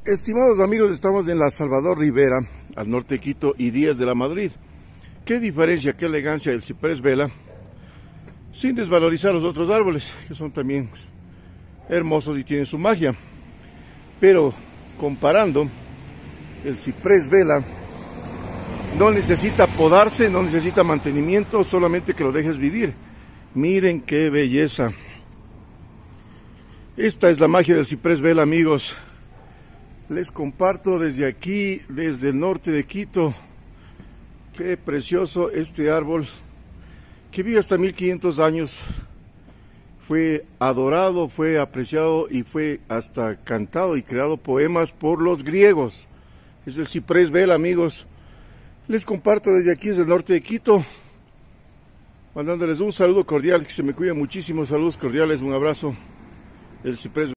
Estimados amigos, estamos en la Salvador Rivera, al norte de Quito y Díaz de la Madrid. Qué diferencia, qué elegancia del ciprés vela, sin desvalorizar los otros árboles, que son también hermosos y tienen su magia. Pero comparando, el ciprés vela no necesita podarse, no necesita mantenimiento, solamente que lo dejes vivir. Miren qué belleza. Esta es la magia del ciprés vela, amigos. Les comparto desde aquí, desde el norte de Quito. Qué precioso este árbol, que vive hasta 1500 años. Fue adorado, fue apreciado y fue hasta cantado y creado poemas por los griegos. Es el ciprés vela, amigos. Les comparto desde aquí, desde el norte de Quito, mandándoles un saludo cordial, que se me cuiden muchísimo. Saludos cordiales, un abrazo. El ciprés